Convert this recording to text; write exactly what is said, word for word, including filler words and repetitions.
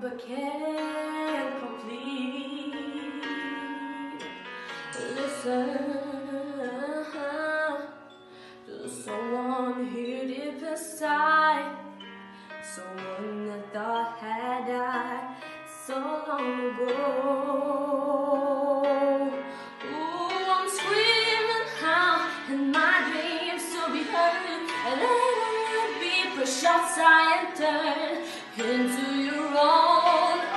but can't complete. Listen to someone here deep inside, someone that thought had died so long ago. Ooh, I'm screaming out, and my dreams to be heard, and let it be pushed aside and turned into your own.